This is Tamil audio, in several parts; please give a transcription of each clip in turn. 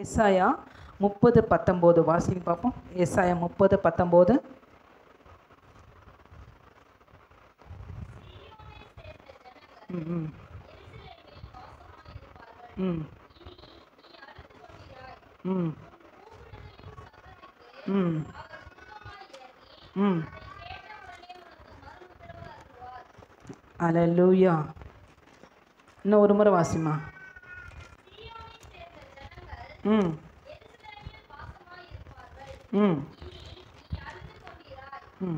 ஏசாயா 30:19 வாசிங்க பார்ப்போம். ஏசாயா 30:19. ம் ம் ம் ம் ம். அல்லேலூயா. இன்னும் ஒரு முறை வாசிமா. ம் ம் ம்.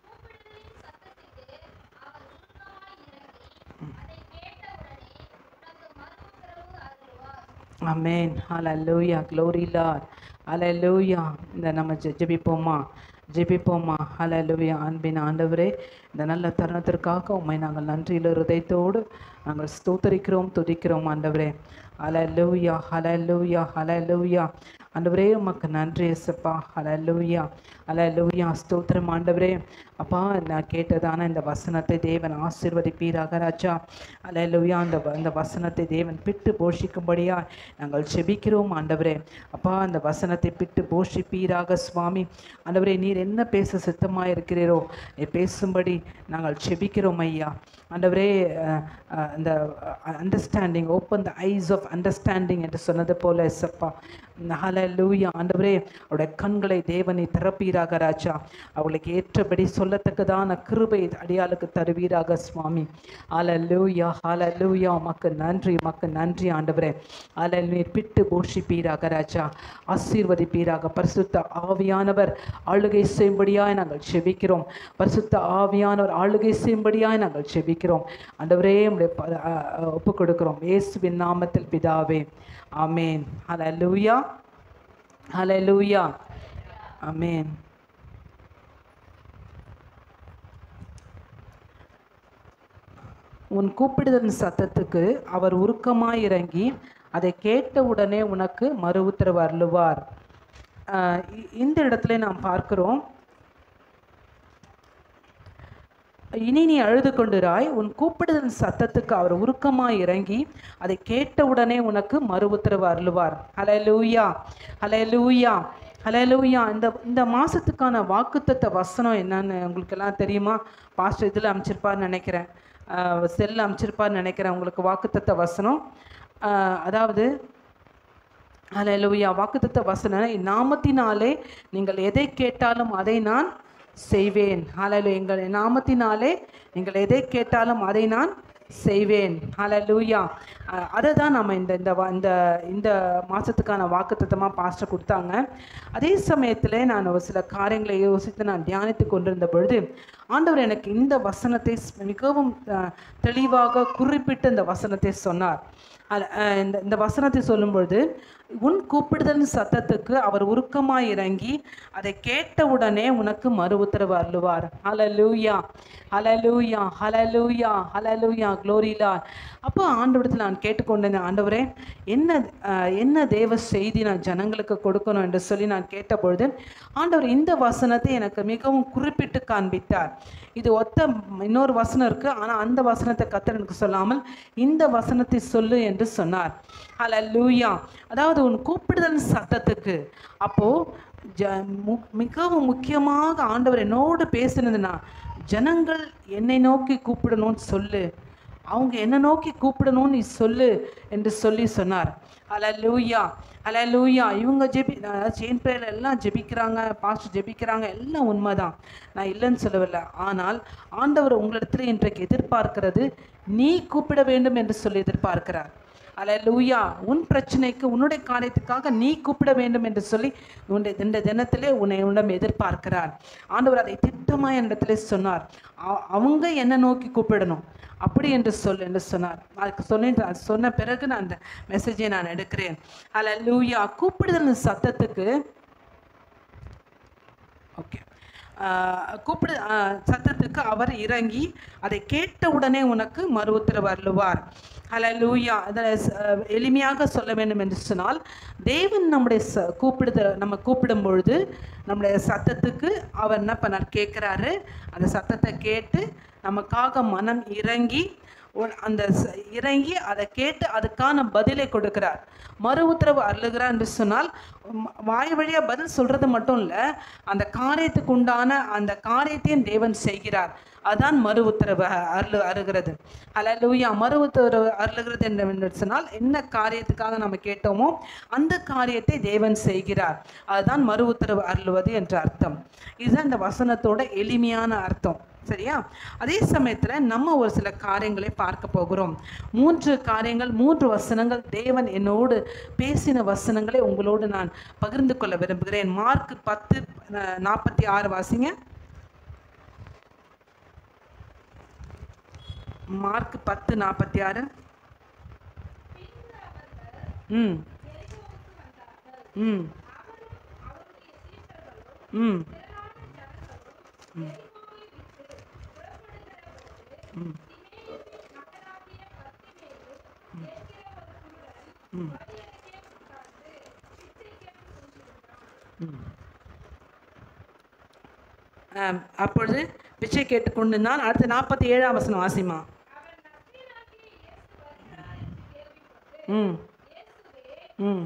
Amen. Hallelujah. Glory Lord. Hallelujah. இந்த நம்ம ஜெபிப்போமா. ஹல்லேலூயா. அன்பின் ஆண்டவரே, இந்த நல்ல தருணத்திற்காக உம்மை நாங்கள் நன்றியுள்ள ஹிருதயத்தோடு நாங்கள் ஸ்தோத்தரிக்கிறோம், துதிக்கிறோம் ஆண்டவரே. ஹல்லேலூயா, ஹல்லேலூயா, ஹல்லேலூயா. ஆண்டவரே உமக்கு நன்றி இயேசுப்பா. ஹல்லேலூயா, ஹல்லேலூயா. ஸ்தோத்திரம் ஆண்டவரே. அப்பா, நான் கேட்டதான இந்த வசனத்தை தேவன் ஆசீர்வதிப்பீராக ராஜா. ஹல்லேலூயா. அந்த வசனத்தை தேவன் பிட்டு போஷிக்கும்படியா நாங்கள் செபிக்கிறோம் ஆண்டவரே. அப்பா, அந்த வசனத்தை பிட்டு போஷிப்பீராக சுவாமி. ஆண்டவரே, நீர் என்ன பேச சித்தமாக இருக்கிறீரோ நீர் பேசும்படி நாங்கள் செபிக்கிறோம் ஐயா. ஆண்டவரே, அந்த understanding, open the eyes of understanding என்று சொன்னது போல எசப்பா. ஹல்லேலூயா. ஆண்டவரே, அவருடைய கண்களை தேவனை திறப்பீராக ராஜா. அவளுக்கு ஏற்றபடி சொல்லத்தக்கதான கிருபை அடியாளுக்கு தருவீராக சுவாமி. ஹல்லேலூயா, ஹல்லேலூயா. உமக்கு நன்றி ஆண்டவரே. நீர் பிட்டு போஷிப்பீராக ராஜா. ஆசீர்வதிப்பீராக. பரிசுத்த ஆவியானவர் ஆளுகை செய்யும்படியாய் நாங்கள் செபிக்கிறோம். பரிசுத்த ஆவியானவர் ஆளுகை செய்யும்படியாய் நாங்கள் செபிக்கிறோம் ஆண்டவரே. ஒப்பு கொடுக்கிறோம் இயேசுவின் நாமத்தில் பிதாவே. ஆமென். ஹல்லேலூயா, ஹல்லேலூயா, ஆமென். உன் கூப்பிடுதலின் சத்தத்துக்கு அவர் உருக்கமாய் இறங்கி அதை கேட்டவுடனே உனக்கு மறு உத்தரவு அருளுவார். இந்த இடத்துல நாம் பார்க்கிறோம், இனி நீ அழுது கொண்டிராய், உன் கூப்பிடுதலின் சத்தத்துக்கு அவர் உருக்கமாய் இறங்கி அதை கேட்டவுடனே உனக்கு மறு உத்தரவு அருளுவார். ஹல்லேலூயா, ஹல்லேலூயா, ஹல்லேலூயா. இந்த மாதத்துக்கான வாக்குத்தத்த வசனம் என்னன்னு உங்களுக்கு எல்லாம் தெரியுமா? பாஸ்டர் இதில் அமைச்சிருப்பார்னு நினைக்கிறேன், செல்லில் அமைச்சிருப்பார்னு நினைக்கிறேன் உங்களுக்கு வாக்குத்தத்த வசனம். அதாவது ஹல்லேலூயா, வாக்குத்தத்த வசனம், நாமத்தினாலே நீங்கள் எதை கேட்டாலும் அதை நான் செய்வேன். ஹல்லேலூயா. எங்கள் நாமத்தினாலே நீங்கள் எதை கேட்டாலும் அதை நான் செய்வேன். ஹல்லேலூயா. அதை தான் நம்ம இந்த மாதத்துக்கான வாக்குத்தத்தமாக பாஸ்டர் கொடுத்தாங்க. அதே சமயத்தில் நான் ஒரு சில காரியங்களை யோசித்து நான் தியானித்து கொண்டிருந்த பொழுது ஆண்டவர் எனக்கு இந்த வசனத்தை மிகவும் தெளிவாக குறிப்பிட்டு இந்த வசனத்தை சொன்னார். இந்த வசனத்தை சொல்லும் பொழுது, உன் கூப்பிடுதலின் சத்தத்துக்கு அவர் உருக்கமாய் இறங்கி அதை கேட்டவுடனே உனக்கு மறு உத்தரவு அருளுவார். ஹல்லேலூயா, ஹல்லேலூயா, ஹல்லேலூயா, ஹல்லேலூயா, க்ளோரி லார்ட். அப்போ ஆண்டவரிடத்தில் நான் கேட்டுக்கொண்டேன், ஆண்டவரே, என்ன தேவ செய்தி நான் ஜனங்களுக்கு கொடுக்கணும் என்று சொல்லி நான் கேட்டபொழுது ஆண்டவர் இந்த வசனத்தை எனக்கு மிகவும் குறிப்பிட்டு காண்பித்தார். இது ஒத்த இன்னொரு வசனம் இருக்குது, ஆனால் அந்த வசனத்தை கர்த்தர் எனக்கு சொல்லாமல் இந்த வசனத்தை சொல்லு என்று சொன்னார். ஹல்லேலூயா. அதாவது உன் கூப்பிடுதல் சத்தத்துக்கு, அப்போது மிகவும் முக்கியமாக ஆண்டவர் என்னோடு பேசினதுன்னா, ஜனங்கள் என்னை நோக்கி கூப்பிடணும்னு சொல்லு, அவங்க என்னை நோக்கி கூப்பிடணும்னு நீ சொல்லு என்று சொன்னார். ஹல்லேலூயா, ஹல்லேலூயா. இவங்க செயின் பிரேயரில் எல்லாம் ஜெபிக்கிறாங்க, பாஸ்டர் ஜெபிக்கிறாங்க, எல்லாம் உண்மைதான், நான் இல்லைன்னு சொல்லவில்லை. ஆனால் ஆண்டவர் உங்களிடத்தில் இன்றைக்கு எதிர்பார்க்கிறது, நீ கூப்பிட வேண்டும் என்று சொல்லி எதிர்பார்க்கிறார். ஹல்லேலூயா. உன் பிரச்சனைக்கு, உன்னுடைய காரியத்துக்காக நீ கூப்பிட வேண்டும் என்று சொல்லி இந்த தினத்திலே உன்னிடம் எதிர்பார்க்கிறார். ஆண்டவர் அதை திட்டமாக என்னிடத்திலே சொன்னார். அவங்க என்ன நோக்கி கூப்பிடணும் அப்படி என்று சொன்னார். அதுக்கு சொன்ன பிறகு நான் அந்த மெசேஜை நான் எடுக்கிறேன். ஹல்லேலூயா. கூப்பிடுதல் சத்தத்துக்கு சத்தத்துக்கு அவர் இறங்கி அதை கேட்டவுடனே உனக்கு மறு உத்தரவு அருளுவார். ஹல்லேலூயா. அதில் எளிமையாக சொல்ல வேண்டும் என்று சொன்னால், தேவன் நம்முடைய நம்ம கூப்பிடும் பொழுது நம்முடைய சத்தத்துக்கு அவர் என்ன பண்ணார், கேட்குறாரு. அந்த சத்தத்தை கேட்டு நமக்காக மனம் இறங்கி அந்த இறங்கி அதை கேட்டு அதுக்கான பதிலை கொடுக்கிறார். மறு உத்தரவு அருளுகிறார் என்று சொன்னால் வாய் வழியாக பதில் சொல்கிறது மட்டும் இல்லை, அந்த காரியத்துக்கு உண்டான அந்த காரியத்தையும் தேவன் செய்கிறார். அதுதான் மறு உத்தரவு அருகிறது. அல்லேலூயா. மறு உத்தரவு அருளுகிறது என்று சொன்னால் என்ன காரியத்துக்காக நம்ம கேட்டோமோ அந்த காரியத்தை தேவன் செய்கிறார். அதுதான் மறு உத்தரவு அருளுவது என்ற அர்த்தம். இதுதான் இந்த வசனத்தோட எளிமையான அர்த்தம். சரியா? அதே சமயத்தில் நம்ம ஒரு சில காரியங்களை பார்க்க போகிறோம். 3 காரியங்கள், 3 வசனங்கள் தேவன் என்னோடு பேசின வசனங்களை உங்களோடு நான் பகிர்ந்து கொள்ள விரும்புகிறேன். மார்க் 10:46 வாசிங்க. மார்க் 10:46. ம் ம் ம் அப்பொழுது பிச்சை கேட்டுக்கொண்டிருந்தான். அடுத்து 47ஆம் வசனம் வாசிமா. ம் ம்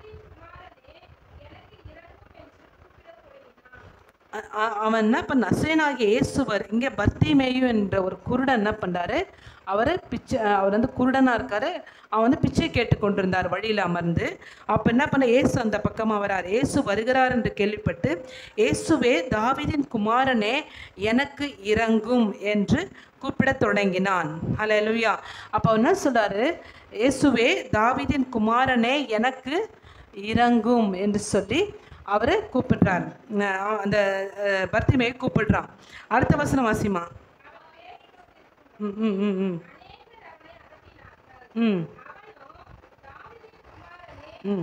அவன் என்ன பண்ண, நசரேயனாகிய இயேசுவர், இங்கே பர்த்திமேயு என்ற ஒரு குருடன் என்ன பண்ணுறாரு, அவர் வந்து குருடனாக இருக்கார். அவன் வந்து பிச்சை கேட்டுக்கொண்டிருந்தார் வழியில் அமர்ந்து. அப்போ என்ன பண்ண, இயேசு அந்த பக்கமாக வரார். இயேசு வருகிறார் என்று கேள்விப்பட்டு, இயேசுவே தாவீதின் குமாரனே எனக்கு இறங்கும் என்று கூப்பிடத் தொடங்கினான். அல்லேலூயா. அப்போ என்ன சொல்கிறாரு, இயேசுவே தாவீதின் குமாரனே எனக்கு இறங்கும் என்று சொல்லி அவரை கூப்பிடுறார். அந்த பர்த்திமேயை கூப்பிடுறான். அடுத்த வசனம் வாசிமா. ம் ம் ம் ம் ம் ம்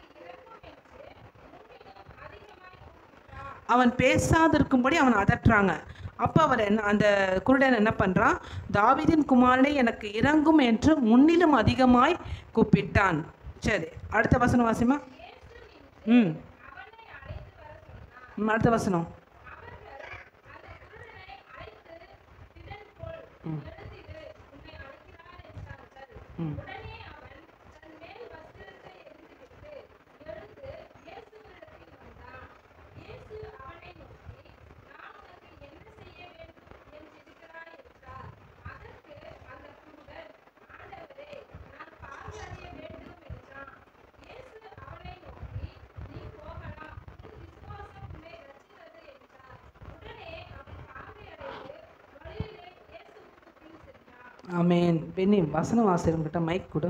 அவன் பேசாதிருக்கும்படி அவன் அதட்டுறாங்க. அப்போ அவர் அந்த குருடன் என்ன பண்ணுறான், தாவீதின் குமாரனே எனக்கு இறங்கும் என்று முன்னிலும் அதிகமாய் கூப்பிட்டான். சரி, அடுத்த வசனம் வாசிமா. ம் அடுத்த வசனம். ஆமேன். பெண்ணி வசனம் வாசிக்கிட்ட மைக் கொடு.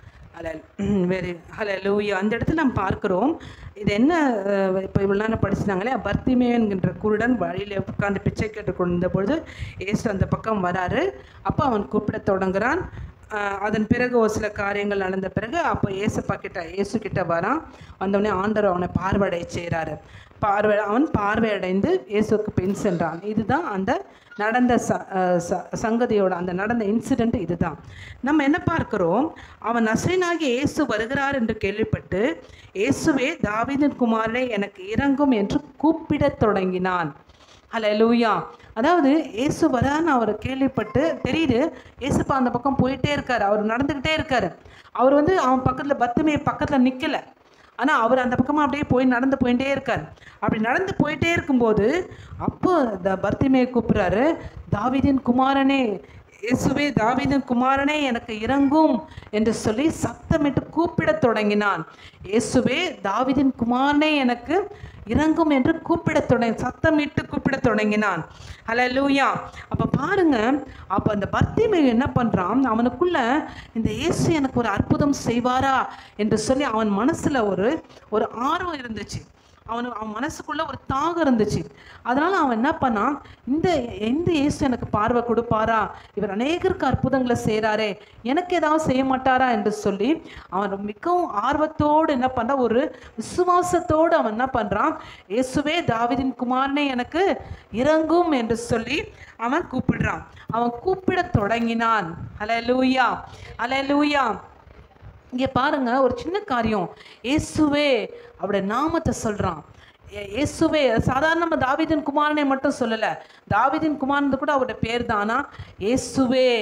ஹல்லேலூயா. அந்த இடத்துல நம்ம பார்க்குறோம், இது என்ன, இப்போ இவ்வளோ நேரம் படிச்சுட்டாங்களே, பர்த்திமேயன்கின்ற குருடன் வழியில் உட்காந்து பிச்சை கேட்டு கொண்டிருந்த பொழுது இயேசு அந்த பக்கம் வராரு. அப்போ அவன் கூப்பிட தொடங்குறான். அதன் பிறகு ஒரு சில காரியங்கள் நடந்த பிறகு அப்போ இயேசு கிட்ட வரான். வந்தவொடனே ஆண்டவர் அவனை பார்வையடைய செய்கிறாரு. அவன் பார்வையடைந்து இயேசுக்கு பின் சென்றான். இதுதான் அந்த நடந்த சங்கதியோட அந்த நடந்த இன்சிடெண்ட். இதுதான் நம்ம என்ன பார்க்கிறோம். அவன் நசரேயனாகிய இயேசு வருகிறார் என்று கேள்விப்பட்டு, இயேசுவே தாவீதின் குமாரனே எனக்கு இறங்கும் என்று கூப்பிடத் தொடங்கினான். ஹல்லேலூயா. அதாவது இயேசு வரான்னு அவர் கேள்விப்பட்டு தெரியுது. இயேசுப்பா அந்த பக்கம் போயிட்டே இருக்கார், அவர் நடந்துக்கிட்டே இருக்கார். அவர் வந்து அவன் பக்கத்தில் பர்த்திமேயு பக்கத்தில் நிற்கலை, ஆனால் அவர் அந்த பக்கமாக அப்படியே நடந்து போயிட்டே இருக்கார். அப்படி நடந்து போயிட்டே இருக்கும்போது அப்போ பர்த்திமேயு கூப்பிட்றாரு, தாவீதின் குமாரனே, இயேசுவே தாவீதின் குமாரனே எனக்கு இறங்கும் என்று சொல்லி சத்தமிட்டு கூப்பிடத் தொடங்கினான். இயேசுவே தாவீதின் குமாரனே எனக்கு இறங்கும் என்று சத்தமிட்டு கூப்பிடத் தொடங்கினான். ஹல்லேலூயா. அப்போ பாருங்க, அப்போ அந்த பர்த்திமேயு என்ன பண்ணுறான், அவனுக்குள்ள இந்த இயேசு எனக்கு ஒரு அற்புதம் செய்வாரா என்று சொல்லி அவன் மனசில் ஒரு ஆர்வம் இருந்துச்சு. அவன் மனசுக்குள்ள ஒரு தாகம் இருந்துச்சு. அதனால அவன் என்ன பண்ணான், இந்த இயேசு எனக்கு பார்வை கொடுப்பாரா, இவர் அநேகருக்கு அற்புதங்களை செய்கிறாரே, எனக்கு ஏதாவது செய்ய மாட்டாரா என்று சொல்லி அவன் மிகவும் ஆர்வத்தோடு என்ன பண்ணுறான், ஒரு விசுவாசத்தோடு அவன் என்ன பண்ணுறான், இயேசுவே தாவீதின் குமாரனே எனக்கு இறங்கும் என்று சொல்லி அவன் கூப்பிடுறான். அவன் கூப்பிட தொடங்கினான். ஹல்லேலூயா, ஹல்லேலூயா. இங்கே பாருங்க, ஒரு சின்ன காரியம். இயேசுவே அவருடைய நாமத்தை சொல்கிறான். இயேசுவே சாதாரணமாக தாவீதின் குமாரனை மட்டும் சொல்லலை, தாவீதின் குமாரன் கூட அவருடைய பேர் தானா. இயேசுவே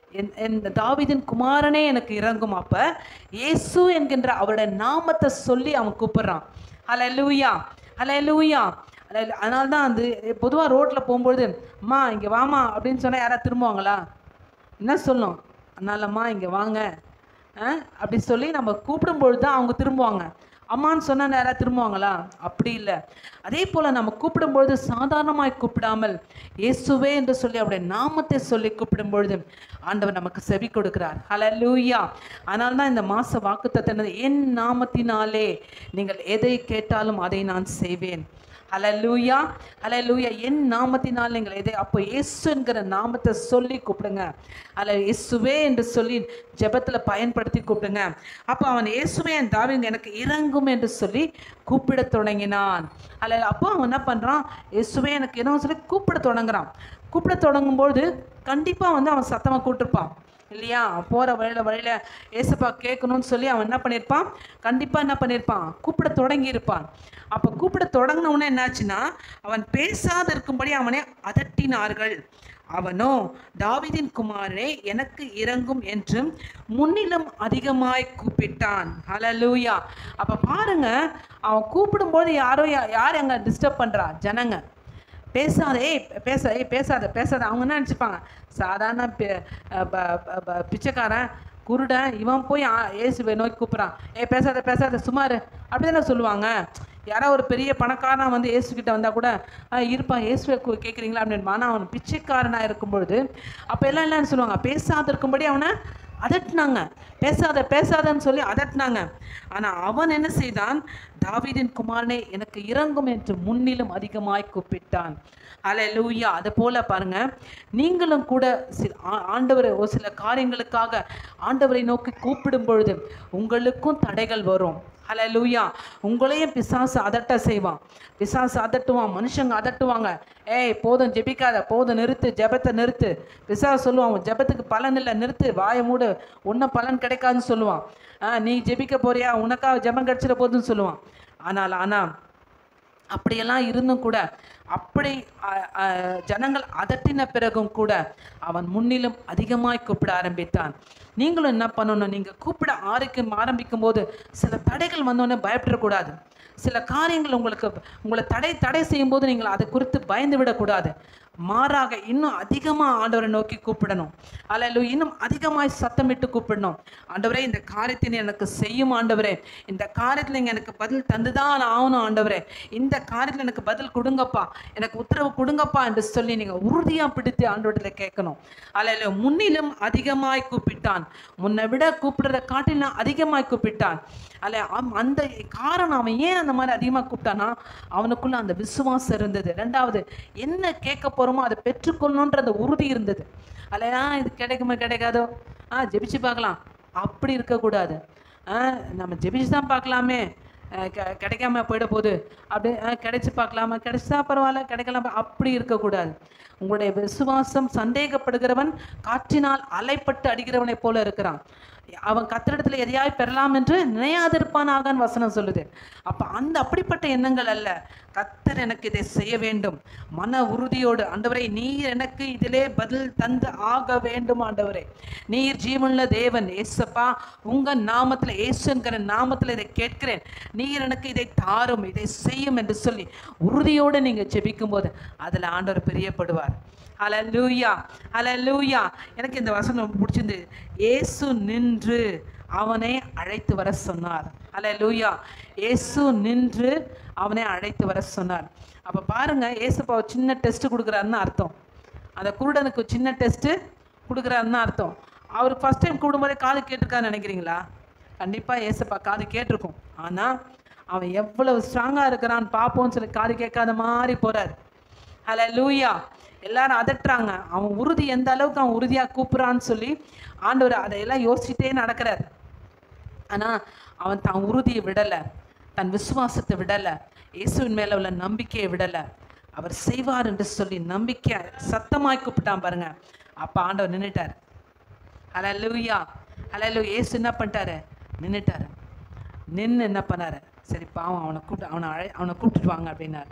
என் தாவீதின் குமாரனே எனக்கு இறங்கும். அப்ப இயேசு என்கின்ற அவருடைய நாமத்தை சொல்லி அவன் கூப்பிடுறான். ஹல்லேலூயா, ஹல்லேலூயா. அதனால தான் அந்த பொதுவாக ரோட்டில் போகும்பொழுது அம்மா இங்கே வாமா அப்படின்னு சொன்னால் யாராவது திரும்புவாங்களா? என்ன சொல்லணும்? அதனாலம்மா இங்கே வாங்க அப்படி சொல்லி நம்ம கூப்பிடும்பொழுது தான் அவங்க திரும்புவாங்க. அம்மான்னு சொன்னால் யாராவது திரும்புவாங்களா? அப்படி இல்லை. அதே போல் நம்ம கூப்பிடும்பொழுது சாதாரணமாய் கூப்பிடாமல் இயேசுவே என்று சொல்லி அவருடைய நாமத்தை சொல்லி கூப்பிடும் பொழுது ஆண்டவர் நமக்கு செவி கொடுக்கிறார். ஹல்லேலூயா. அதனால தான் இந்த மாத வாக்குத்தத்தம், என் நாமத்தினாலே நீங்கள் எதை கேட்டாலும் அதை நான் செய்வேன். ஹல்லேலூயா, ஹல்லேலூயா. என் நாமத்தினால் நீங்கள் எதை, அப்போ இயேசுங்கிற நாமத்தை சொல்லி கூப்பிடுங்க. இயேசுவே என்று சொல்லி ஜெபத்தில் பயன்படுத்தி கூப்பிடுங்க. அப்போ அவன் இயேசுவே என் தாவீது எனக்கு இறங்கும் என்று சொல்லி கூப்பிட தொடங்கினான். அப்போ அவன் என்ன பண்ணுறான்? இயேசுவே எனக்கு என்ன சொல்லி கூப்பிட தொடங்குறான். கூப்பிட தொடங்கும்போது கண்டிப்பாக அவன் சத்தமாக கூப்பிட்டுருப்பான் இல்லையா? போகிற வழியில் ஏசப்பா கேட்கணும்னு சொல்லி அவன் என்ன பண்ணியிருப்பான்? கண்டிப்பாக என்ன பண்ணியிருப்பான்? கூப்பிட தொடங்கியிருப்பான். அப்போ கூப்பிட தொடங்கினவுடனே என்னாச்சுன்னா, அவன் பேசாத இருக்கும்படி அவனை அதட்டினார்கள். அவனோ தாவீதின் குமாரனே எனக்கு இறங்கும் என்றும் முன்னிலும் அதிகமாய் கூப்பிட்டான். ஹல்லேலூயா. அப்போ பாருங்க, அவன் கூப்பிடும்போது யார் அங்கே டிஸ்டர்ப் பண்ணுறா? ஜனங்க. பேசாதே பேசாத அவங்க என்ன நினச்சிப்பாங்க? சாதாரண பிச்சைக்காரன் குருடன் இவன் போய் இயேசுவை நோக்கி கூப்பிட்றான். பேசாத சுமார் அப்படி தானே சொல்லுவாங்க. யாராவது ஒரு பெரிய பணக்காரனாக இயேசுக்கிட்ட வந்தால் கூட இருப்பா இயேசுவை கேட்குறீங்களா அப்படின்னு. ஆனால் அவன் பிச்சைக்காரனாக இருக்கும்பொழுது அப்போ எல்லாம் என்னன்னு சொல்லுவாங்க? பேசாத இருக்கும்படி அவனை அதட்டினாங்க. பேசாதன்னு சொல்லி அதட்டினாங்க. ஆனால் அவன் என்ன செய்தான்? தாவீதின் குமாரனே எனக்கு இறங்கும் என்று முன்னிலும் அதிகமாய் கூப்பிட்டான். ஹல்லேலூயா. அது போல பாருங்க, நீங்களும் கூட ஆண்டவரை ஒரு சில காரியங்களுக்காக ஆண்டவரை நோக்கி கூப்பிடும் பொழுது உங்களுக்கும் தடைகள் வரும். ஹல்லேலூயா. உங்களையும் பிசாசு அதட்ட செய்வான். பிசாசு அதட்டுவான், மனுஷங்க அதட்டுவாங்க. போதும் ஜெபிக்காத, போதும் நிறுத்து, ஜெபத்தை நிறுத்து. பிசாசு சொல்லுவான் ஜெபத்துக்கு பலன் இல்லை, நிறுத்து, வாயை மூடு, ஒன்றும் பலன் கிடைக்காதுன்னு சொல்லுவான். நீ ஜெபிக்க போறியா, உனக்காக ஜெபம் கிடைச்சிட போதுன்னு சொல்லுவான். ஆனால் அப்படியெல்லாம் இருந்தும் கூட, அப்படி ஜனங்கள் அதட்டின பிறகும் கூட அவன் முன்னிலும் அதிகமாய் கூப்பிட ஆரம்பித்தான். நீங்களும் என்ன பண்ணணும்? நீங்கள் கூப்பிட ஆரம்பிக்கும் போது சில தடைகள் வந்தோடனே பயப்படக்கூடாது. சில காரியங்கள் உங்களை தடை செய்யும் போது நீங்கள் அதை குறித்து பயந்து விடக்கூடாது. மாறாக இன்னும் அதிகமாக ஆண்டவரை நோக்கி கூப்பிடணும். அல்லேலூயா. இன்னும் அதிகமாய் சத்தமிட்டு கூப்பிடணும். ஆண்டவரே, இந்த காரியத்தை எனக்கு செய்யும் ஆண்டவரே, இந்த காரியத்தில் நீங்கள் எனக்கு பதில் தந்துதான் ஆகணும் ஆண்டவரே, இந்த காரியத்தில் எனக்கு பதில் கொடுங்கப்பா, எனக்கு உத்தரவு கொடுங்கப்பா என்று சொல்லி நீங்கள் உறுதியாக பிடித்து ஆண்டவரத்தில் கேட்கணும். அல்லேலூயா. முன்னிலும் அதிகமாய் கூப்பிட்டான். முன்னை விட கூப்பிடுறத காட்டிலும் அதிகமாய் கூப்பிட்டான். அந்த காரணம் அவன் ஏன் அந்த மாதிரி அதிகமாக கூப்பிட்டானா, அவனுக்குள்ள அந்த விசுவாசம் இருந்தது. ரெண்டாவது, என்ன கேட்க போகிறோமோ அதை பெற்றுக்கொள்ளணுன்ற அந்த உறுதி இருந்தது. இது கிடைக்குமா கிடைக்காதோ, ஜெபிச்சு பார்க்கலாம், அப்படி இருக்கக்கூடாது. நம்ம ஜெபிச்சு தான் பார்க்கலாமே, கிடைக்காம போயிட போகுது, அப்படி கிடைச்சி பார்க்கலாமா, கிடைச்சா பரவாயில்ல, கிடைக்கலாமா, அப்படி இருக்கக்கூடாது. உங்களுடைய விசுவாசம் சந்தேகப்படுகிறவன் காற்றினால் அலைப்பட்டு அடிக்கிறவனை போல இருக்கிறான். அவன் கத்திரிடத்துல எதையாய் பெறலாம் என்று நினையாதிருப்பானாக வசனம் சொல்லுது. அப்ப அப்படிப்பட்ட எண்ணங்கள் அல்ல. கத்தர் எனக்கு இதை செய்ய வேண்டும் மன உறுதியோடு, ஆண்டவரே நீர் எனக்கு இதிலே பதில் தந்து ஆக வேண்டும். ஆண்டவரே நீர் ஜீவனுள்ள தேவன், ஏசப்பா உங்க நாமத்துல, ஏசுங்கிற நாமத்துல இதை கேட்கிறேன், நீர் எனக்கு இதை தாரும், இதை செய்யும் என்று சொல்லி உறுதியோடு நீங்க ஜெபிக்கும் போது அதுல ஆண்டவர் பிரியப்படுவார். ஹல்லேலூயா, ஹல்லேலூயா. எனக்கு இந்த வசனம் ரொம்ப பிடிச்சிருந்து. இயேசு நின்று அவனை அழைத்து வர சொன்னார். ஹல்லேலூயா. இயேசு நின்று அவனை அழைத்து வர சொன்னார். அப்போ பாருங்க, ஏசப்பா சின்ன டெஸ்ட் கொடுக்குறாருன்னு அர்த்தம். அந்த குருடனுக்கு சின்ன டெஸ்ட்டு கொடுக்குறாருன்னு அர்த்தம். அவர் ஃபஸ்ட் டைம் கூடும்போதே காது கேட்டிருக்காருன்னு நினைக்கிறீங்களா? கண்டிப்பாக ஏசப்பா காது கேட்டிருக்கும். ஆனால் அவன் எவ்வளவு ஸ்ட்ராங்காக இருக்கிறான்னு பார்ப்போம்னு சொல்லி காது கேட்காத மாதிரி போகிறார். ஹல்லேலூயா. எல்லாரும் அதட்டுறாங்க. அவன் உறுதி எந்த அளவுக்கு அவன் உறுதியாக கூப்பிட்றான்னு சொல்லி ஆண்டவர் அதையெல்லாம் யோசிச்சுட்டே நடக்கிறார். ஆனால் அவன் தன் உறுதியை விடலை, தன் விசுவாசத்தை விடலை, இயேசுவின் மேலே உள்ள நம்பிக்கையை விடலை. அவர் செய்வார் என்று சொல்லி நம்பிக்கை சத்தமாய் கூப்பிட்டான் பாருங்க. அப்போ ஆண்டவர் நின்றுட்டார். ஹல்லேலூயா, ஹல்லேலூயா. இயேசு என்ன பண்ணிட்டாரு? நின்றுட்டாரு. நின்று என்ன பண்ணாரு? சரி பாவம், அவனை கூப்பிட்டுட்டு வாங்க அப்படின்னாரு.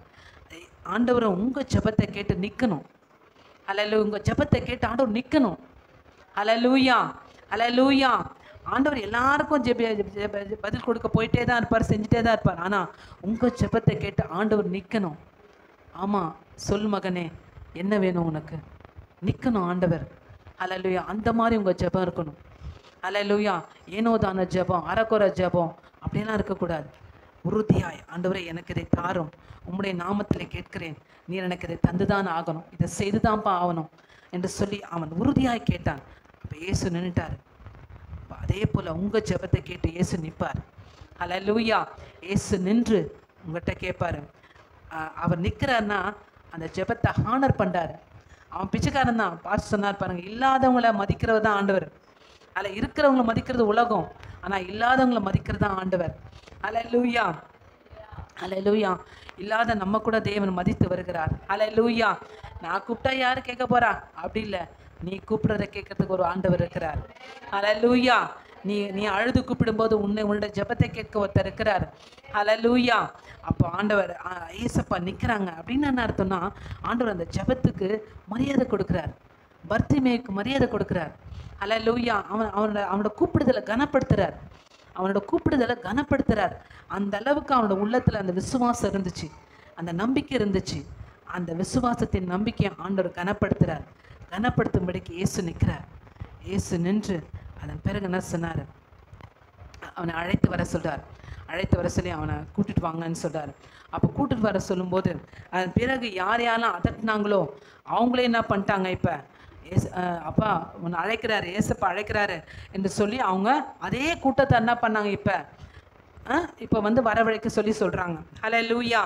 ஆண்டவரை உங்கள் ஜெபத்தை கேட்டு நிற்கணும். ஹல்லேலூயா. உங்கள் ஜெபத்தை கேட்டு ஆண்டவர் நிற்கணும். ஹல்லேலூயா, ஹல்லேலூயா. ஆண்டவர் எல்லாருக்கும் பதில் கொடுக்க போயிட்டே தான் இருப்பார், செஞ்சுட்டே தான் இருப்பார். ஆனால் உங்கள் ஜெபத்தை கேட்டு ஆண்டவர் நிற்கணும். ஆமாம், சொல் மகனே, என்ன வேணும் உனக்கு? நிற்கணும் ஆண்டவர். ஹல்லேலூயா. அந்த மாதிரி உங்கள் ஜெபம் இருக்கணும். ஹல்லேலூயா. ஏனோதான ஜெபம், அறக்குறை ஜெபம் அப்படியெல்லாம் இருக்கக்கூடாது. உறுதியாய், ஆண்டவரே எனக்கு இதை தாரும், உம்முடைய நாமத்தில் கேட்கிறேன், நீர் எனக்கு இதை தந்துதான் ஆகணும், இதை செய்துதான்ப்பா ஆகணும் என்று சொல்லி அவன் உறுதியாய் கேட்டான். அப்போ இயேசு நின்றுட்டார். அதே போல் உங்கள் ஜெபத்தை கேட்டு இயேசு நிற்பார். ஹல்லேலூயா. இயேசு நின்று உங்கள்கிட்ட கேட்பார். அவர் நிற்கிறாருன்னா அந்த ஜெபத்தை ஹானர் பண்ணுறாரு. அவன் பிச்சைக்காரன் தான். பாஸ்டர் சொன்னார் பாருங்க, இல்லாதவங்களை மதிக்கிறவர் தான் ஆண்டவர். அதில் இருக்கிறவங்கள மதிக்கிறது உலகம், ஆனால் இல்லாதவங்களை மதிக்கிறது தான் ஆண்டவர். ஹல்லேலூயா, ஹல்லேலூயா. இல்லாத நம்ம கூட தேவன் மதித்து வருகிறார். ஹல்லேலூயா. நான் கூப்பிட்டா யாரு கேட்க போறா? அப்படி இல்லை, நீ கூப்பிடுறத கேட்கறதுக்கு ஒரு ஆண்டவர் இருக்கிறார். ஹல்லேலூயா. நீ அழுது கூப்பிடும்போது உன்னுடைய ஜெபத்தை கேட்க ஒருத்தர் இருக்கிறார். ஹல்லேலூயா. அப்போ ஆண்டவர் ஏசப்பா நிற்கிறாங்க அப்படின்னு என்ன அர்த்தம்னா, ஆண்டவர் அந்த ஜெபத்துக்கு மரியாதை கொடுக்குறார், பர்த்திமேக்கு மரியாதை கொடுக்குறார். ஹல்லேலூயா. அவனோட கூப்பிடுதலை கனப்படுத்துறார், அவனோட கூப்பிடுதலை கனப்படுத்துறார். அந்த அளவுக்கு அவனோட உள்ளத்தில் அந்த விசுவாசம் இருந்துச்சு, அந்த நம்பிக்கை இருந்துச்சு. அந்த விசுவாசத்தின் நம்பிக்கையை ஆண்டவர் கனப்படுத்துறார். கனப்படுத்தும்படிக்கு இயேசு நிற்கிறார். இயேசு நின்று அதன் பிறகு என்ன சொன்னார்? அவனை அழைத்து வர சொல்கிறார். அழைத்து வர சொல்லி அவனை கூட்டிட்டு வாங்கன்னு சொல்கிறார். அப்போ கூட்டிட்டு வர சொல்லும்போது அதன் பிறகு யார் யாரெல்லாம் அதட்டினாங்களோ அவங்களே என்ன பண்ணிட்டாங்க? இப்போ அப்பா உன்னை அழைக்கிறாரு, ஏசப்பா அழைக்கிறாரு என்று சொல்லி அவங்க அதே கூட்டத்தை என்ன பண்ணாங்க? இப்போ வந்து வரவழைக்க சொல்லி சொல்கிறாங்க. ஹல்லேலூயா.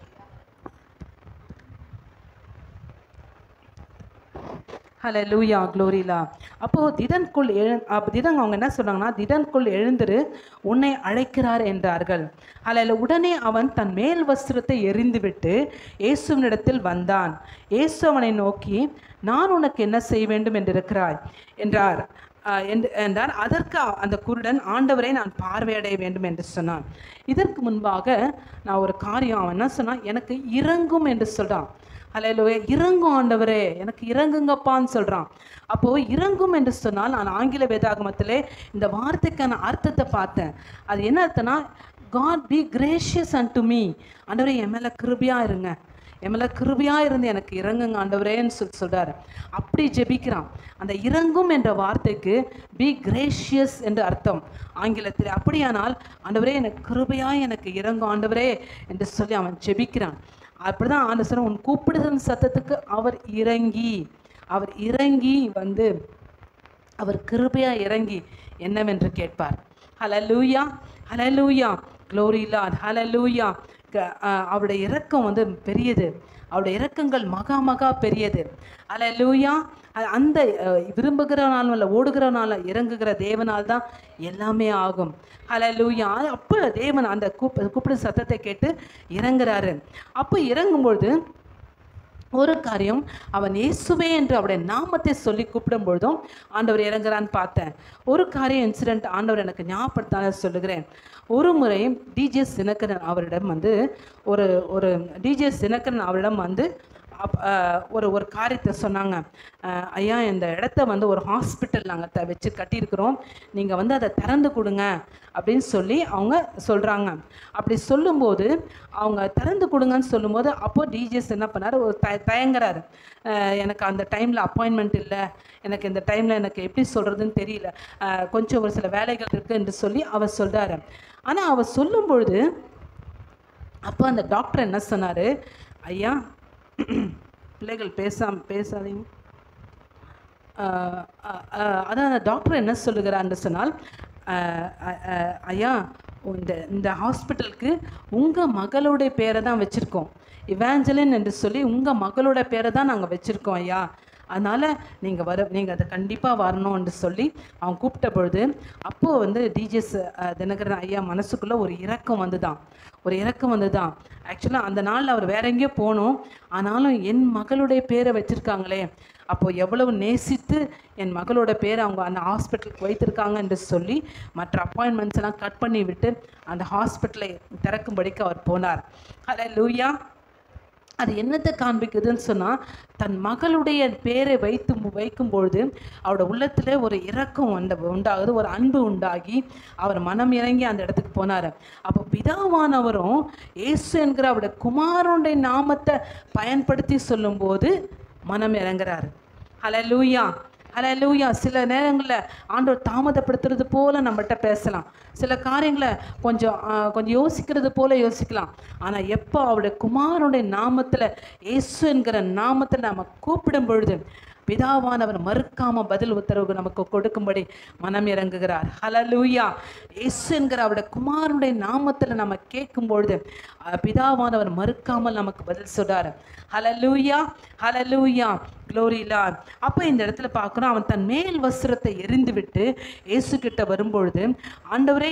ஹல்லேலூயா, க்ளோரிலா. அப்போது திடன்குள் திடன் அவங்க என்ன சொல்கிறாங்கன்னா, திடன்குள் எழுந்திரு, உன்னை அழைக்கிறார் என்றார்கள். அதில் உடனே அவன் தன் மேல் வஸ்திரத்தை எறிந்துவிட்டு இயேசுவினிடத்தில் வந்தான். இயேசு அவனை நோக்கி, நான் உனக்கு என்ன செய்ய வேண்டும் என்றிருக்கிறாய் என்றார். அதற்கு அந்த குருடன், ஆண்டவரை நான் பார்வையடைய வேண்டும் என்று சொன்னான். இதற்கு முன்பாக நான் ஒரு காரியம், அவன் என்ன சொன்னான்? எனக்கு இறங்கும் என்று சொல்கிறான். ஹல்லேலூயா. இறங்கும் ஆண்டவரே, எனக்கு இறங்குங்கப்பான்னு சொல்கிறான். அப்போது இறங்கும் என்று சொன்னால், நான் ஆங்கில வேதாகமத்திலே இந்த வார்த்தைக்கான அர்த்தத்தை பார்த்தேன். அது என்ன அர்த்தம்னா, God be gracious unto me. ஆண்டவரே என் மேலே கிருபையாக இருங்க, என் மேலே கிருபையாக இருந்து எனக்கு இறங்குங்க ஆண்டவரேன்னு சொல்கிறார். அப்படி ஜெபிக்கிறான். அந்த இறங்கும் என்ற வார்த்தைக்கு பி கிரேஷியஸ் என்று அர்த்தம் ஆங்கிலத்தில். அப்படியானால் ஆண்டவரே எனக்கு கிருபையாக எனக்கு இறங்கும் ஆண்டவரே என்று சொல்லி அவன் ஜெபிக்கிறான். அப்படிதான் ஆண்டவர் உன் கூப்பிடுதல் சத்தத்துக்கு அவர் இறங்கி வந்து அவர் கிருபையா இறங்கி என்னவென்று கேட்பார். Hallelujah, hallelujah, glory Lord, hallelujah. அவருடைய இரக்கம் வந்து பெரியது, அவருடைய இரக்கங்கள் மகா மகா பெரியது. ஹல்லேலூயா. அந்த விரும்புகிறனாலும் இல்லை ஓடுகிறனால இறங்குகிற தேவனால் தான் எல்லாமே ஆகும். ஹல்லேலூயா. அப்போ தேவன் அந்த கூப்பிடு சத்தத்தை கேட்டு இறங்குறாரு. அப்போ இறங்கும்பொழுது ஒரு காரியம், அவன் இயேசுவே என்று அவருடைய நாமத்தை சொல்லி கூப்பிடும் பொழுதும் ஆண்டவர் இறங்குறான்னு பார்த்தேன். ஒரு காரியம் இன்சிடென்ட் ஆண்டவர் எனக்கு ஞாபகப்படுத்த சொல்லுகிறேன். ஒரு முறை டிஜே தினகரன் அவரிடம் வந்து ஒரு காரியத்தை சொன்னாங்க. ஐயா, இந்த இடத்த வந்து ஒரு ஹாஸ்பிட்டல் நாங்கள் வச்சு கட்டியிருக்கிறோம், நீங்கள் வந்து அதை திறந்து கொடுங்க அப்படின்னு சொல்லி அவங்க சொல்கிறாங்க. அப்படி சொல்லும்போது அவங்க திறந்து கொடுங்கன்னு சொல்லும்போது அப்போது டிஜேஸ் என்ன பண்ணார்? ஒரு தயங்குறாரு. எனக்கு அந்த டைமில் அப்பாயின்மெண்ட் இல்லை, எனக்கு இந்த டைமில் எனக்கு எப்படி சொல்கிறதுன்னு தெரியல, கொஞ்சம் ஒரு சில வேலைகள் இருக்குது என்று சொல்லி அவர் சொல்கிறாரு. ஆனால் அவர் சொல்லும் பொழுது அப்போ அந்த டாக்டர் என்ன சொன்னார்? ஐயா, பிள்ளைகள் பேசாதீங்க. அதான் அந்த டாக்டர் என்ன சொல்லுகிறான்னு சொன்னால், ஐயா, இந்த ஹாஸ்பிட்டலுக்கு உங்கள் மகளுடைய பேரை தான் வச்சுருக்கோம், இவாஞ்சலின் என்று சொல்லி உங்கள் மகளோட பேரை தான் நாங்கள் வச்சுருக்கோம் ஐயா, அதனால் நீங்கள் அதை கண்டிப்பாக வரணும்னு சொல்லி அவன் கூப்பிட்ட பொழுது அப்போது வந்து டிஜேஸ் தினகரன் ஐயா மனசுக்குள்ளே ஒரு இரக்கம் வந்து தான். ஆக்சுவலாக அந்த நாளில் அவர் வேற எங்கேயோ போகணும், ஆனாலும் என் மகளுடைய பேரை வச்சுருக்காங்களே, அப்போது எவ்வளவு நேசித்து என் மகளோட பேரை அவங்க அந்த ஹாஸ்பிட்டலுக்கு வைத்திருக்காங்க என்று சொல்லி மற்ற அப்பாயின்மெண்ட்ஸ் எல்லாம் கட் பண்ணி விட்டு அந்த ஹாஸ்பிட்டலை திறக்கும்படிக்கு அவர் போனார். ஹல்லேலூயா, அது என்னத்தை காண்பிக்குதுன்னு சொன்னால், தன் மகளுடைய பேரை வைக்கும்பொழுது அவரோட உள்ளத்தில் ஒரு இரக்கம் உண்டாகுது, ஒரு அன்பு உண்டாகி அவர் மனம் இறங்கி அந்த இடத்துக்கு போனார். அப்போ பிதாவானவரும் இயேசு என்கிற அவருடைய குமாரனுடைய நாமத்தை பயன்படுத்தி சொல்லும்போது மனம் இறங்குறாரு. ஹல்லேலூயா, ஹல்லேலூயா. சில நேரங்களில் ஆண்டவர் தாமதப்படுத்துறது போல நம்மகிட்ட பேசலாம், சில காரியங்களை கொஞ்சம் யோசிக்கிறது போல யோசிக்கலாம். ஆனால் எப்போ அவருடைய குமாரனுடைய நாமத்தில், இயேசு என்கிற நாமத்தில் நம்ம கூப்பிடும் பொழுது பிதாவானவர் மறுக்காம பதில் உத்தரவு நமக்கு கொடுக்கும்படி மனம் இறங்குகிறார். ஹல்லேலூயா. இயேசு என்கிற அவருடைய குமாரனுடைய நாமத்தில் நம்ம கேட்கும் பொழுது பிதாவானவர் மறுக்காமல் நமக்கு பதில் சொல்றாரு. Hallelujah, hallelujah, glory Lord. அப்போ இந்த இடத்துல பார்க்குறோம், அவன் தன் மேல் வஸ்திரத்தை எரிந்து விட்டு இயேசு கிட்ட வரும்பொழுது, ஆண்டவரே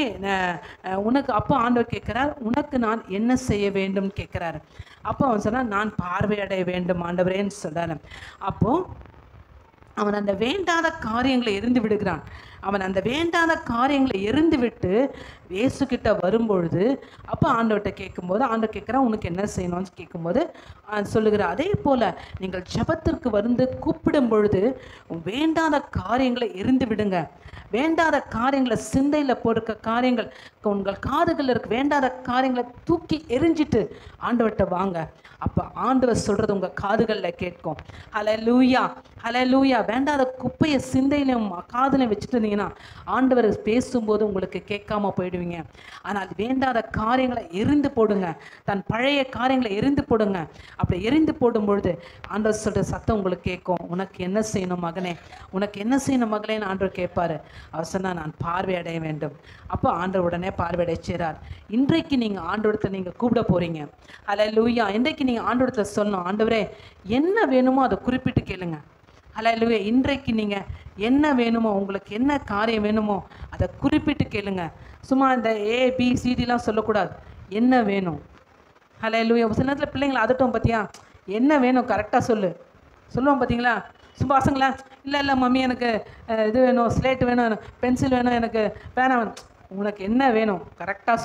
உனக்கு, அப்போ ஆண்டவர் கேட்குறார், உனக்கு நான் என்ன செய்ய வேண்டும் கேட்குறாரு. அப்போ அவன் சொன்னான், நான் பார்வையடைய வேண்டும் ஆண்டவரேன்னு சொல்கிறார். அப்போது அவன் அந்த வேண்டாத காரியங்களை எரிந்து விடுகிறான். அவன் அந்த வேண்டாத காரியங்களை எரிந்து விட்டு இயேசுக்கிட்ட வரும்பொழுது, அப்போ ஆண்டவர்கிட்ட கேட்கும்போது, ஆண்டவர் கேட்குறான், உனக்கு என்ன செய்யணும்னு கேட்கும்போது சொல்லுகிறார், அதே போல் நீங்கள் ஜெபத்திற்கு வந்து கூப்பிடும் பொழுது வேண்டாத காரியங்களை எரிந்து விடுங்க. வேண்டாத காரியங்களை, சிந்தையில் போடுற காரியங்கள், உங்கள் காதுகளில் இருக்க வேண்டாத காரியங்களை தூக்கி எரிஞ்சிட்டு ஆண்டவர்கிட்ட வாங்க. அப்போ ஆண்டவர் சொல்கிறது உங்கள் காதுகளில் கேட்கும். ஹல்லேலூயா, ஹல்லேலூயா. வேண்டாத குப்பையை சிந்தையிலும் காதிலையும் வச்சுட்டு இருந்தீங்கன்னா ஆண்டவர் பேசும்போது உங்களுக்கு கேட்காம போயிடுவீங்க. ஆனால் வேண்டாத காரியங்களை எரிந்து போடுங்க, தன் பழைய காரியங்களை எரிந்து போடுங்க. அப்படி எரிந்து போடும் பொழுது ஆண்டவர் சொல்கிற சத்தம் உங்களுக்கு கேட்கும். உனக்கு என்ன செய்யணும் மகனே, உனக்கு என்ன செய்யணும் மகளேன்னு ஆண்டவர் கேட்பார். அவர் சொன்னால், நான் பார்வையடைய வேண்டும். அப்போ ஆண்டவர் உடனே பார்வையடைய செய்கிறார். இன்றைக்கு நீங்கள் ஆண்டவரத்தை நீங்கள் கூப்பிட போகிறீங்க. ஹல்லேலூயா. இன்றைக்கு நீங்கள் ஆண்டவரத்தை சொல்லணும், ஆண்டவரே என்ன வேணுமோ அதை குறிப்பிட்டு கேளுங்க. ஹல்லேலூயா. இன்றைக்கு நீங்கள் என்ன வேணுமோ, உங்களுக்கு என்ன காரியம் வேணுமோ அதை குறிப்பிட்டு கேளுங்க. சும்மா இந்த ABCDலாம் சொல்லக்கூடாது, என்ன வேணும். ஹல்லேலூயா. சில நேரத்தில் பிள்ளைங்களை அதட்டும், பார்த்தியா, என்ன வேணும் கரெக்டாக சொல்லுவோம் பார்த்தீங்களா. சும்மா பசங்களா, இல்லை மம்மி எனக்கு இது வேணும், ஸ்லேட் வேணும், பென்சில் வேணும், எனக்கு பேனா வேணும். உனக்கு என்ன வேணும் கரெக்டாக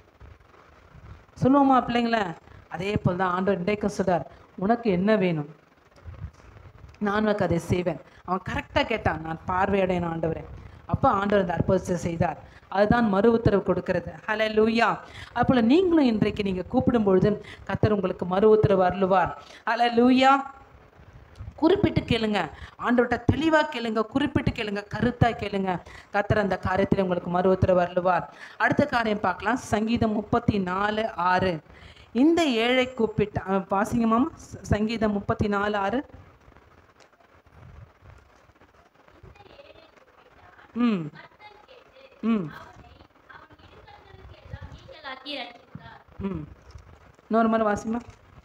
சொல்லுவோமா பிள்ளைங்கள? அதே போல் தான் ஆண்டவர் இன்றைக்கும் சொல்கிறார், உனக்கு என்ன வேணும் நான் உனக்கு அதை செய்வேன். அவன் கரெக்டாக கேட்டான், நான் பார்வையடையணும் ஆண்டவரே. அப்போ ஆண்டவர் அந்த அற்புதத்தை செய்தார். அதுதான் மறு உத்தரவு கொடுக்கிறது. ஹல்லேலூயா. அதுபோல் நீங்களும் இன்றைக்கு நீங்கள் கூப்பிடும்பொழுது கர்த்தர் உங்களுக்கு மறு உத்தரவு அருளுவார். ஹல்லேலூயா. குறிப்பிட்டு கேளுங்க, ஆண்டவர்கிட்ட தெளிவாக கேளுங்க, குறிப்பிட்டு கேளுங்க, கருத்தாக கேளுங்க. கர்த்தர் அந்த காரியத்தில் உங்களுக்கு மறு உத்தரவு அருளுவார். அடுத்த காரியம் பார்க்கலாம். சங்கீதம் 34:6. இந்த ஏழை கூப்பிட்ட, வாசிங்க மாமா, சங்கீதம் 34:6. இன்னொரு மாதிரி வாசிமா.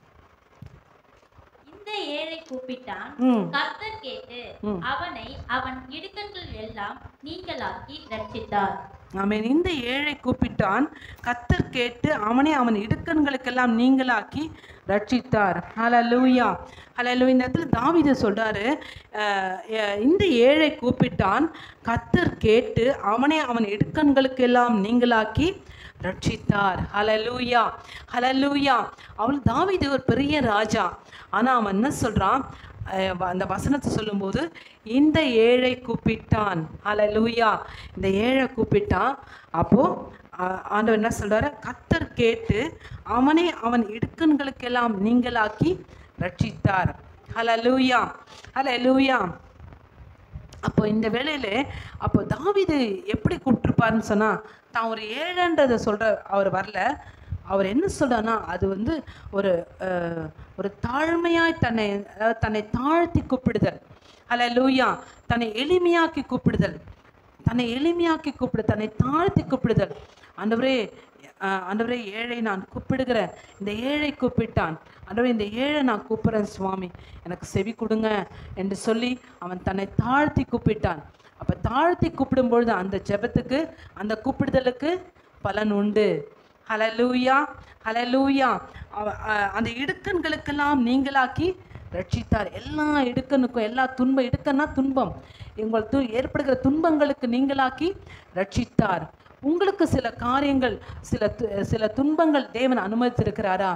இந்த ஏழை கூப்பிட்டான், கர்த்தர் கேட்டு அவனை அவன் இடுக்கண்கள் எல்லாம் நீங்களாக்கி ரட்சித்தார். ஆமென். இந்த ஏழை கூப்பிட்டான், கர்த்தர் கேட்டு அவனை அவன் இடுக்கண்களுக்கெல்லாம் நீங்களாக்கி ரட்சித்தார். ஹல்லேலூயா, ஹல்லேலூயா. இந்த இடத்துல தாவீது சொல்றாரு, இந்த ஏழை கூப்பிட்டான், கர்த்தர் கேட்டு அவனை அவன் இடுக்கண்களுக்கெல்லாம் நீங்களாக்கி ரட்சித்தார். ஹல்லேலூயா, ஹல்லேலூயா. அவள் தாவீது ஒரு பெரிய ராஜா. ஆனால் அவன் என்ன சொல்றான், அந்த வசனத்தை சொல்லும்போது, இந்த ஏழை கூப்பிட்டான். ஹல்லேலூயா. இந்த ஏழை கூப்பிட்டான். அப்போது ஆண்டவர் என்ன சொல்கிறாரு, கர்த்தர் கேட்டு அவனை அவன் இடுக்கண்களுக்கெல்லாம் நீங்களாக்கி ரட்சித்தார். ஹல்லேலூயா, ஹல்லேலூயா. அப்போ இந்த வேளையில் அப்போ தாவீது எப்படி கூப்பிட்டுருப்பாருன்னு சொன்னால், தான் ஒரு ஏழைன்றதை சொல்கிற அவர் வரல. அவர் என்ன சொல்கிறாருன்னா, அது வந்து ஒரு தாழ்மையாய் தன்னை தாழ்த்தி கூப்பிடுதல். ஹல்லேலூயா. தன்னை எளிமையாக்கி கூப்பிடுதல், தன்னை தாழ்த்தி கூப்பிடுதல். ஆண்டவரே ஏழை நான் கூப்பிடுகிறேன், இந்த ஏழை கூப்பிட்டான், ஆண்டவரே இந்த ஏழை நான் கூப்பிட்றேன் சுவாமி, எனக்கு செவி கொடுங்க என்று சொல்லி அவன் தன்னை தாழ்த்தி கூப்பிட்டான். அப்போ தாழ்த்தி கூப்பிடும்பொழுது அந்த ஜெபத்துக்கு, அந்த கூப்பிடுதலுக்கு பலன் உண்டு. ஹல்லேலூயா, ஹல்லேலூயா. அந்த இடுக்கண்களுக்கெல்லாம் நீங்களாக்கி ரட்சித்தார். எல்லா இடுக்கனுக்கும், எல்லா இடுக்கன்னா துன்பம், உங்களுக்கு ஏற்படுகிற துன்பங்களுக்கு நீங்களாக்கி ரட்சித்தார். உங்களுக்கு சில காரியங்கள், சில துன்பங்கள் தேவன் அனுமதித்திருக்கிறாரா?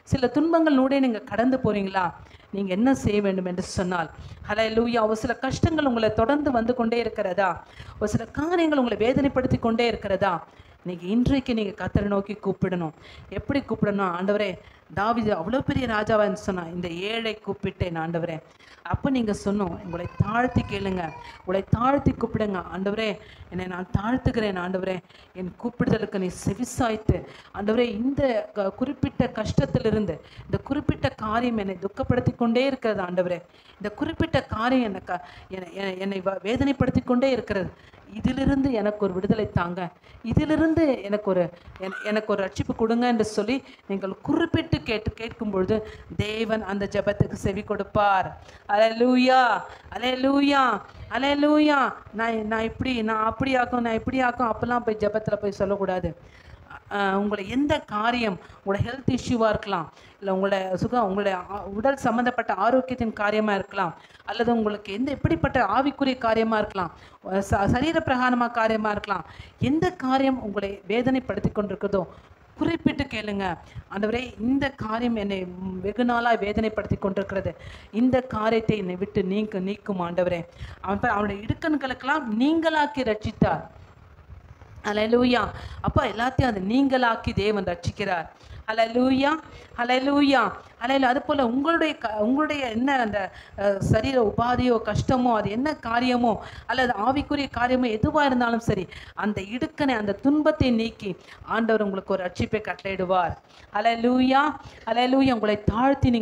சில துன்பங்களோட நீங்கள் கடந்து போகிறீங்களா? நீங்கள் என்ன செய்ய வேண்டும் என்று சொன்னால், ஹல்லேலூயா, ஒரு சில கஷ்டங்கள் உங்களை தொடர்ந்து வந்து கொண்டே இருக்கிறதா? ஒரு சில காரியங்கள் உங்களை வேதனைப்படுத்தி கொண்டே இருக்கிறதா? இன்றைக்கு நீங்கள் கர்த்தரை நோக்கி கூப்பிடணும். எப்படி கூப்பிடணும்? ஆண்டவரே, தாவீது அவ்வளோ பெரிய ராஜாவான்னு சொன்னான், இந்த ஏழை கூப்பிட்டேன் ஆண்டவரே. அப்போ நீங்கள் சொன்னோம், உங்களை தாழ்த்தி கேளுங்க, உங்களை தாழ்த்தி கூப்பிடுங்க. ஆண்டவரே, என்னை நான் தாழ்த்துக்கிறேன் ஆண்டவரே, என் கூப்பிடுதலுக்கு நீ செவிசாய்த்து ஆண்டவரே, இந்த குறிப்பிட்ட கஷ்டத்திலிருந்து, இந்த குறிப்பிட்ட காரியம் என்னை துக்கப்படுத்தி கொண்டே இருக்கிறது ஆண்டவரே, இந்த குறிப்பிட்ட காரியம் என்னை வேதனைப்படுத்தி கொண்டே இருக்கிறது, இதிலிருந்து எனக்கு ஒரு விடுதலை தாங்க, இதிலிருந்து எனக்கு ஒரு ரட்சிப்பு கொடுங்க என்று சொல்லி நீங்கள் குறிப்பிட்டு கேட்கும் பொழுது தேவன் அந்த ஜெபத்துக்கு செவி கொடுப்பார். அல்லேலூயா, அல்லேலூயா, அல்லேலூயா. நான் அப்படி ஆக்கும் அப்பெல்லாம் போய் ஜெபத்தில் போய் சொல்லக்கூடாது. உங்களை எந்த காரியம், உங்களோட ஹெல்த் இஷ்யூவாக இருக்கலாம், இல்லை உங்களுடைய உடல் சம்மந்தப்பட்ட ஆரோக்கியத்தின் காரியமாக இருக்கலாம், அல்லது உங்களுக்கு எப்படிப்பட்ட ஆவிக்குரிய காரியமாக இருக்கலாம், சரீர பிரகாரமாக காரியமாக இருக்கலாம். எந்த காரியம் உங்களை வேதனைப்படுத்தி கொண்டிருக்கிறதோ குறிப்பிட்டு கேளுங்க. ஆண்டவரே, இந்த காரியம் என்னை வெகு நாளாக வேதனைப்படுத்தி கொண்டிருக்கிறது, இந்த காரியத்தை என்னை விட்டு நீக்கும் ஆண்டவரே. அவனுடைய இடுக்கண்களுக்கெல்லாம் நீங்களாக்கி ரட்சித்தார். அல்லேலூயா. அப்போ எல்லாத்தையும் அது நீங்களாக்கி தேவன் ரட்சிக்கிறார். அல்லேலூயா, அல்லேலூயா, அல்லேலூயா. அது போல் உங்களுடைய என்ன அந்த சரீர உபாதையோ கஷ்டமோ, அது என்ன காரியமோ அல்லது ஆவிக்குரிய காரியமோ எதுவாக இருந்தாலும் சரி, அந்த இடுக்கனை, அந்த துன்பத்தை நீக்கி ஆண்டவர் உங்களுக்கு ஒரு ரட்சிப்பை கட்டளையிடுவார். அல்லேலூயா, அல்லேலூயா. உங்களை தாழ்த்தி